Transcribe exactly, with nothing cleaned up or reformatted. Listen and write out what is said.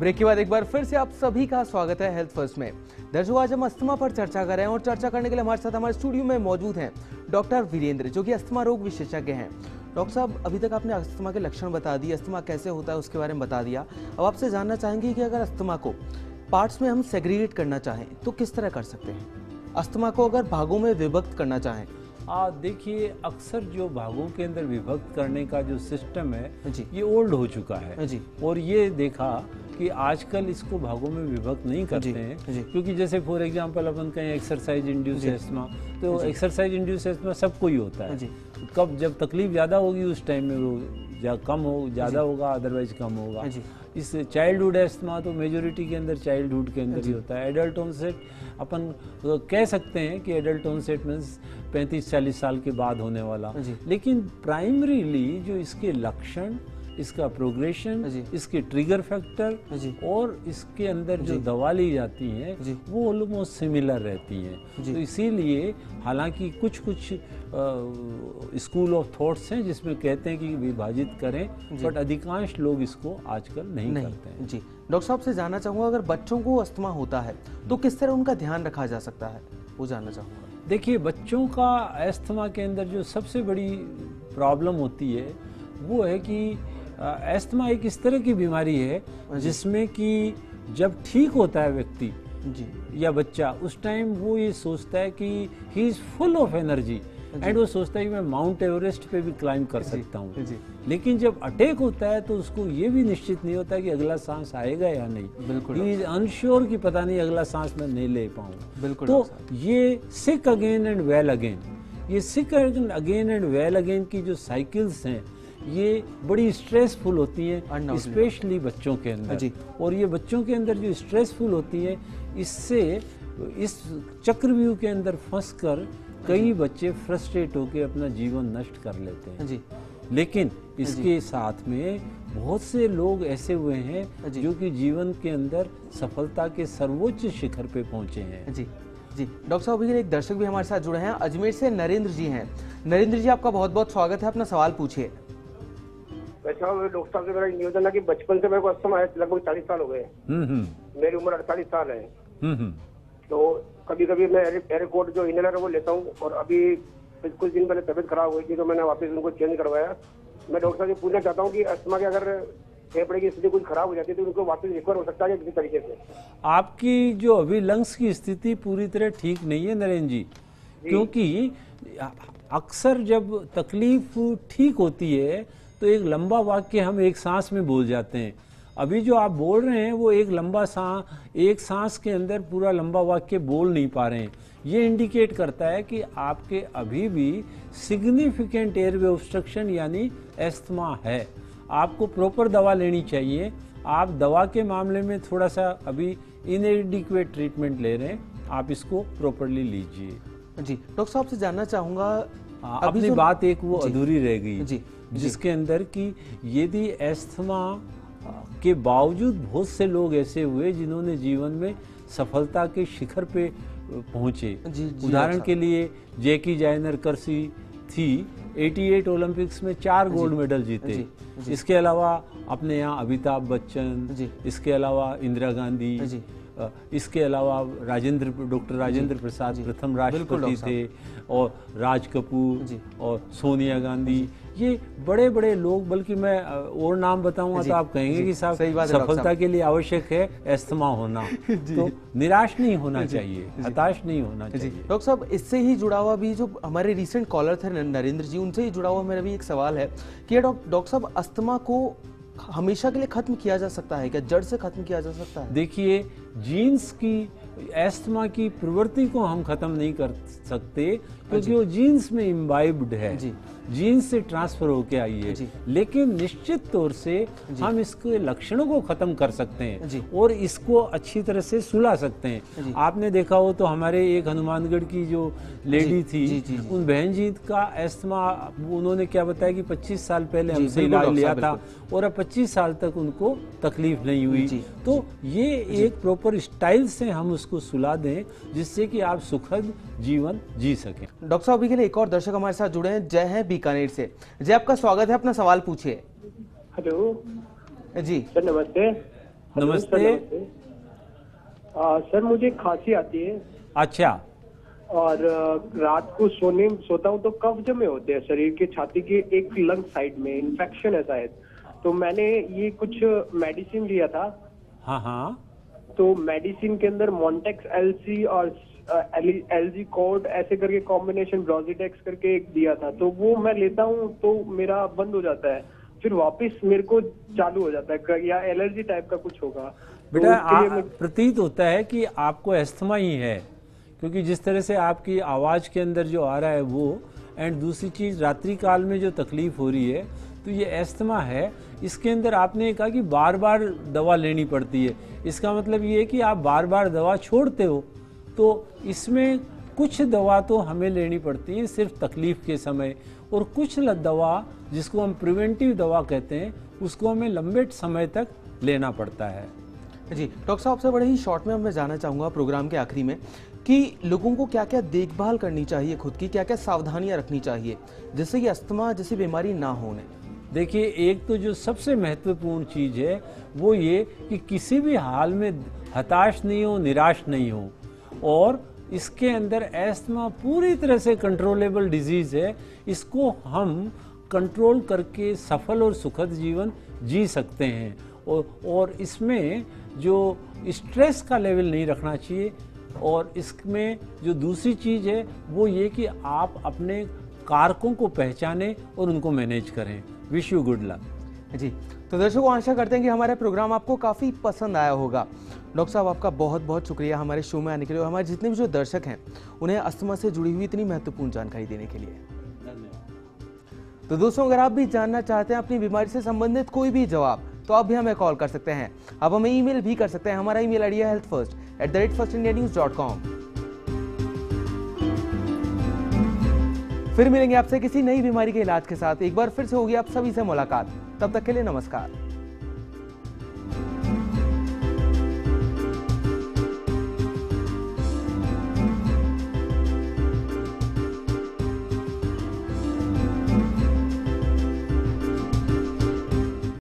Break के बाद एक बार फिर से आप सभी का स्वागत है हेल्थ फर्स्ट में। दर्शकों, आज हम अस्थमा पर चर्चा कर रहे हैं और चर्चा करने के लिए हमारे साथ हमारे स्टूडियो में मौजूद हैं डॉक्टर वीरेंद्र, जो कि अस्थमा रोग विशेषज्ञ हैं। डॉक्टर साहब, अभी तक आपने अस्थमा के लक्षण बता दिए, अस्थमा कैसे होता है उसके बारे में बता दिया। अब आपसे जानना चाहेंगे कि अगर अस्थमा को पार्ट्स में हम सेग्रीगेट करना चाहें तो किस तरह कर सकते हैं? अस्थमा को अगर भागों में विभक्त करना चाहें। आ देखिए, अक्सर जो भागों के अंदर विभक्त करने का जो सिस्टम है जी। ये ओल्ड हो चुका है जी। और ये देखा कि आजकल इसको भागों में विभक्त नहीं करते जी। हैं जी। क्योंकि जैसे फॉर एग्जांपल अपन कहें एक्सरसाइज इंड्यूस एस्थमा, तो एक्सरसाइज इंड्यूस एस्थमा सबको ही होता है। कब जब तकलीफ ज़्यादा होगी उस टाइम में वो या कम हो ज़्यादा होगा, अदरवाइज कम होगा। इस चाइल्डहुड एस्थमा तो मेजोरिटी के अंदर चाइल्डहुड के अंदर ही होता है। एडल्ट ऑनसेट अपन कह सकते हैं कि एडल्ट ऑनसेट मीन्स पैंतीस चालीस साल के बाद होने वाला, लेकिन प्राइमरीली जो इसके लक्षण, इसका प्रोग्रेशन, इसके ट्रिगर फैक्टर और इसके अंदर जो दवा ली जाती हैं वो ऑलमोस्ट सिमिलर रहती हैं। तो इसीलिए हालांकि कुछ कुछ स्कूल ऑफ थॉट्स हैं जिसमें कहते हैं कि विभाजित करें, बट अधिकांश लोग इसको आजकल नहीं, नहीं करते हैं। जी डॉक्टर साहब से जानना चाहूँगा, अगर बच्चों को अस्थमा होता है तो किस तरह उनका ध्यान रखा जा सकता है, वो जानना चाहूँगा। देखिए, बच्चों का अस्थमा के अंदर जो सबसे बड़ी प्रॉब्लम होती है वो है कि अस्थमा एक इस तरह की बीमारी है जिसमें कि जब ठीक होता है व्यक्ति जी या बच्चा, उस टाइम वो ये सोचता है कि he is full of energy and वो सोचता है कि मैं माउंट एवरेस्ट पे भी क्लाइंब कर सकता हूँ। लेकिन जब अटैक होता है तो उसको ये भी निश्चित नहीं होता कि अगला सांस आएगा या नहीं। बिल्कुल, ही इज अनश्योर कि पता नहीं अगला सांस मैं नहीं ले पाऊंगा। बिल्कुल। तो ये sick again and well again, ये sick again and well again की जो साइकिल्स हैं ये बड़ी स्ट्रेसफुल होती हैं, स्पेशली बच्चों के अंदर। और ये बच्चों के अंदर जो स्ट्रेसफुल होती है, इससे इस चक्रव्यूह के अंदर फंसकर कई बच्चे फ्रस्ट्रेट होकर अपना जीवन नष्ट कर लेते हैं। जी। लेकिन इसके साथ में बहुत से लोग ऐसे हुए हैं जो कि जीवन के अंदर सफलता के सर्वोच्च शिखर पे पहुंचे हैं। जी जी डॉक्टर साहब, अभी एक दर्शक भी हमारे साथ जुड़े हैं, अजमेर से नरेंद्र जी हैं। नरेंद्र जी, आपका बहुत बहुत स्वागत है, अपना सवाल पूछिए। अच्छा, डॉक्टर साहब से मेरा निवेदन है कि बचपन से मेरे को अस्थमा है, लगभग चालीस साल हो गए। मेरी उम्र अड़तालीस साल है। तो कभी कभी मैं एयरकोट जो इनहेलर है वो लेता हूँ, और अभी कुछ दिन पहले तबीयत खराब हुई थी तो मैंने वापस उनको चेंज करवाया। मैं डॉक्टर साहब से पूछना चाहता हूँ कि अस्थमा के अगर फेफड़े की स्थिति कुछ खराब हो जाती है तो उनको वापस रिकवर हो सकता है किसी तरीके से? आपकी जो अभी लंग्स की स्थिति पूरी तरह ठीक नहीं है नरेंद्र जी, क्योंकि अक्सर जब तकलीफ ठीक होती है तो एक लंबा वाक्य हम एक सांस में बोल जाते हैं। अभी जो आप बोल रहे हैं वो एक लंबा सांस, एक सांस के अंदर पूरा लंबा वाक्य बोल नहीं पा रहे हैं। ये इंडिकेट करता है कि आपके अभी भी सिग्निफिकेंट एयरवे ऑब्स्ट्रक्शन यानी अस्थमा है। आपको प्रॉपर दवा लेनी चाहिए। आप दवा के मामले में थोड़ा सा अभी इनएडिक्वेट ट्रीटमेंट ले रहे हैं, आप इसको प्रॉपरली लीजिए। जी डॉक्टर साहब से जानना चाहूँगा, अपनी बात एक वो अधूरी रह गई जी, जिसके अंदर कि यदि अस्थमा के बावजूद बहुत से लोग ऐसे हुए जिन्होंने जीवन में सफलता के शिखर पे पहुंचे। उदाहरण के लिए जैकी जायनर करसी थी, अठासी ओलंपिक्स में चार गोल्ड मेडल जीते। इसके अलावा अपने यहाँ अमिताभ बच्चन, इसके अलावा इंदिरा गांधी, इसके अलावा राजेंद्र डॉक्टर राजेंद्र प्रसाद प्रथम राष्ट्रपति थे, और राज कपूर और सोनिया गांधी, ये बड़े बड़े लोग। बल्कि मैं और नाम बताऊंगा तो आप कहेंगे कि साहब सफलता के लिए आवश्यक है अस्थमा होना। तो निराश नहीं होना चाहिए, हताश नहीं होना चाहिए। डॉक्टर साहब, इससे ही जुड़ा हुआ भी जो हमारे रिसेंट कॉलर थे नरेंद्र जी, उनसे ही जुड़ा हुआ मेरा भी एक सवाल है कि डॉक्टर साहब, अस्थमा को हमेशा के लिए खत्म किया जा सकता है क्या? जड़ से खत्म किया जा सकता है? देखिए, जीन्स की अस्थमा की प्रवृत्ति को हम खत्म नहीं कर सकते क्योंकि वो जीन्स में इम्बाइब्ड है, जीन्स से ट्रांसफर होके आई है। लेकिन निश्चित तौर से हम इसके लक्षणों को खत्म कर सकते हैं और इसको अच्छी तरह से सुला सकते हैं। आपने देखा हो तो हमारे एक हनुमानगढ़ की जो लेडी थी, जी, जी, जी। उन बहन जी का अस्थमा, उन्होंने क्या बताया कि पच्चीस साल पहले हमसे इलाज लिया था और अब पच्चीस साल तक उनको तकलीफ नहीं हुई। तो ये एक प्रॉपर स्टाइल से हम उसको सुला दें जिससे कि आप सुखद जीवन जी सकें। डॉक्टर साहब, अभी के लिए एक और दर्शक हमारे साथ जुड़े हैं, जय है बीकानेर से। जय, आपका स्वागत है, अपना सवाल पूछिए। हेलो जी सर, नमस्ते। नमस्ते। आ, सर मुझे खांसी आती है अच्छा, और आ, रात को सोने सोता हूँ तो कफ जमे होते हैं शरीर के, छाती के एक लंग साइड में इन्फेक्शन है शायद। तो मैंने ये कुछ मेडिसिन लिया था। हाँ हाँ, तो मेडिसिन के अंदर मॉन्टेक्स एलसी और एलजी कोड ऐसे करके कॉम्बिनेशन ब्रोजिडेक्स करके एक दिया था, तो वो मैं लेता हूँ तो मेरा बंद हो जाता है, फिर वापस मेरे को चालू हो जाता है, या एलर्जी टाइप का कुछ होगा। बेटा तो उसके लिए आ, मैं... प्रतीत होता है कि आपको अस्थमा ही है, क्योंकि जिस तरह से आपकी आवाज़ के अंदर जो आ रहा है वो, एंड दूसरी चीज़ रात्रि काल में जो तकलीफ हो रही है, तो ये अस्थमा है। इसके अंदर आपने कहा कि बार बार दवा लेनी पड़ती है, इसका मतलब ये है कि आप बार बार दवा छोड़ते हो। तो इसमें कुछ दवा तो हमें लेनी पड़ती है सिर्फ तकलीफ के समय, और कुछ दवा जिसको हम प्रिवेंटिव दवा कहते हैं उसको हमें लंबे समय तक लेना पड़ता है। जी डॉक्टर साहब, से बड़े ही शॉर्ट में मैं जानना चाहूँगा प्रोग्राम के आखिरी में कि लोगों को क्या क्या देखभाल करनी चाहिए, खुद की क्या क्या सावधानियां रखनी चाहिए जिससे ये अस्थमा जैसी बीमारी ना होने। देखिए, एक तो जो सबसे महत्वपूर्ण चीज़ है वो ये कि किसी भी हाल में हताश नहीं हो, निराश नहीं हो, और इसके अंदर अस्थमा पूरी तरह से कंट्रोलेबल डिजीज़ है। इसको हम कंट्रोल करके सफल और सुखद जीवन जी सकते हैं, और, और इसमें जो स्ट्रेस का लेवल नहीं रखना चाहिए। और इसमें जो दूसरी चीज़ है वो ये कि आप अपने कारकों को पहचानें और उनको मैनेज करें। Wish you good luck. जी, तो दर्शकों आशा करते हैं कि हमारा प्रोग्राम आपको काफ़ी पसंद आया होगा। डॉक्टर साहब, आपका बहुत बहुत शुक्रिया हमारे शो में आने के लिए, और हमारे जितने भी जो दर्शक हैं उन्हें अस्थमा से जुड़ी हुई इतनी महत्वपूर्ण जानकारी देने के लिए धन्यवाद। तो दोस्तों, अगर आप भी जानना चाहते हैं अपनी बीमारी से संबंधित कोई भी जवाब, तो आप भी हमें कॉल कर सकते हैं। आप हमें ईमेल भी कर सकते हैं। हमारा ईमेल आईडी है health first at the rate first India news dot com. फिर मिलेंगे आपसे किसी नई बीमारी के इलाज के साथ। एक बार फिर से होगी आप सभी से मुलाकात। तब तक के लिए नमस्कार।